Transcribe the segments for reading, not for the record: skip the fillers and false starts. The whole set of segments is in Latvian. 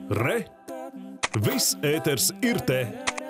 Re! Viss ēters ir te!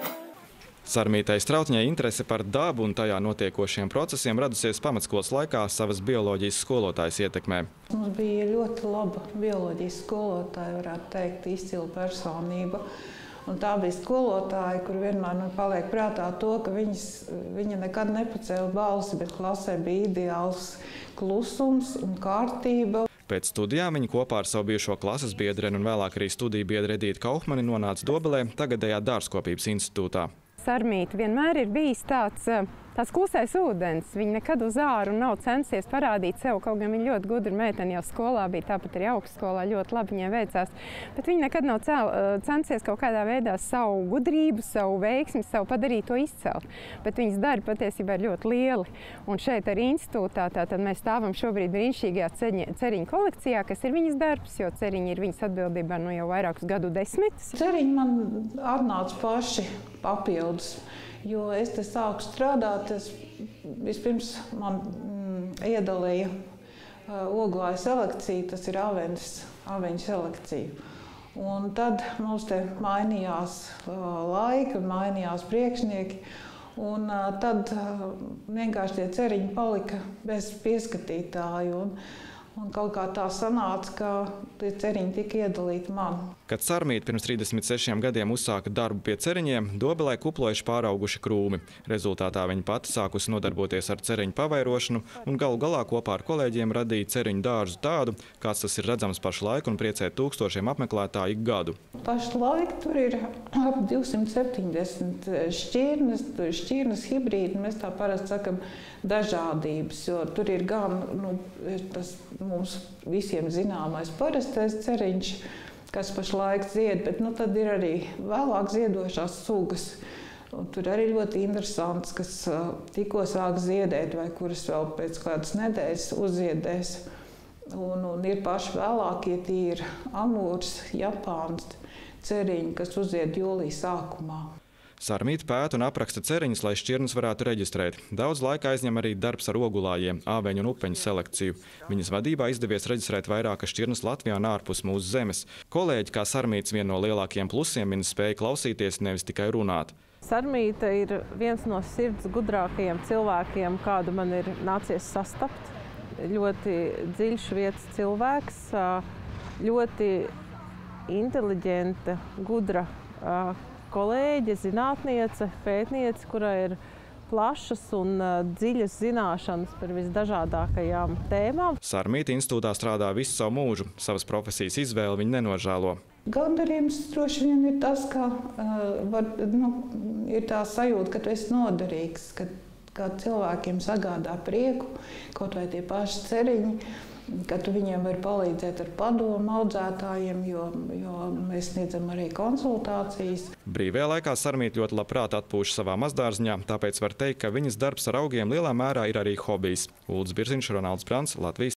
Sarmītai Strautņai interese par dabu un tajā notiekošiem procesiem radusies pamatskolas laikā savas bioloģijas skolotājas ietekmē. Mums bija ļoti laba bioloģijas skolotāja, varētu teikt, izcila personība. Un tā bija skolotāja, kur vienmēr man paliek prātā to, ka viņa nekad nepacēla balsi, bet klasē bija ideāls klusums un kārtība. Pēc studijām viņa kopā ar savu bijušo klases biedreni un vēlāk arī studiju biedri Edīti Kauhmani nonāca Dobelē, tagadējā Dārzkopības institūtā. Sarmīta vienmēr ir bijis tāds klusais ūdens. Viņa nekad uz āru nav censies parādīt sev, kaut gan viņa ļoti gudra meitene jau skolā bija, tāpat arī augstskolā ļoti labi viņai veicās. Bet viņa nekad nav censies kaut kādā veidā savu gudrību, savu veiksmi, savu padarīt to izcelt. Bet viņas darbi patiesībā ir ļoti lieli. Un šeit arī institūtā tātad mēs stāvam šobrīd brīnišķīgajā ceriņu kolekcijā, kas ir viņas darbs, jo ceriņi ir viņas atbildībā jau vairākus gadu desmitus. Ceriņi man atnāca paši papildus. Jo es te sāku strādāt, vispirms man iedalīja oglāju selekciju, tas ir aveņu selekcija. Un tad mums te mainījās laika, mainījās priekšnieki, un tad vienkārši tie ceriņi palika bez pieskatītāju. Un kaut kā tā sanāca, ka tie ceriņi tika iedalīti man. Kad Sarmīta pirms 36 gadiem uzsāka darbu pie ceriņiem, Dobelē kuplojuši pārauguši krūmi. Rezultātā viņa pati sākusi nodarboties ar ceriņu pavairošanu un galu galā kopā ar kolēģiem radīja ceriņu dārzu tādu, kāds tas ir redzams pašlaik un priecē tūkstošiem apmeklētāju ik gadu. Pašlaik tur ir ap 270 šķirnes hibrīdi, mēs tā parasti sakam dažādības, jo tur ir gan tas mums visiem zināmais parastais ceriņš, kas pašlaik zied, bet tad ir arī vēlāk ziedošās sugas. Un tur arī ļoti interesants, kas tikko sāk ziedēt vai kuras vēl pēc kādas nedēļas uzziedēs. Un ir paši vēlākie, tie ir amūrs, Japāns ceriņi, kas uzzied jūlija sākumā. Sarmīta pēta un apraksta ceriņus, lai šķirnes varētu reģistrēt. Daudz laika aizņem arī darbs ar ogulājiem, āveņu un upeņu selekciju. Viņas vadībā izdevies reģistrēt vairākas šķirnes Latvijā un ārpus mūsu zemes. Kolēģi, kā Sarmītas viena no lielākajiem plusiem, viņa spēja klausīties, nevis tikai runāt. Sarmīta ir viens no sirds gudrākajiem cilvēkiem, kādu man ir nācies sastapt. Ļoti dziļš vietas cilvēks, ļoti inteliģenta, gudra kolēģe, zinātniece, pētniece, kurai ir plašas un dziļas zināšanas par visdažādākajām tēmām. Sarmīta institūtā strādā visu savu mūžu. Savas profesijas izvēli viņa nenožēlo. Gandarījums droši vien ir tas, ka ir tā sajūta, ka tu esi noderīgs, ka cilvēkiem sagādā prieku, kaut vai tie paši ceriņi, ka tu viņiem vari palīdzēt ar padomu audzētājiem, jo mēs sniedzam arī konsultācijas. Brīvajā laikā Sarmīta ļoti labprāt atpūš savā mazdārziņā, tāpēc var teikt, ka viņas darbs ar augiem lielā mērā ir arī hobijs. Uldis Birziņš, Ronalds Brants, Latvijas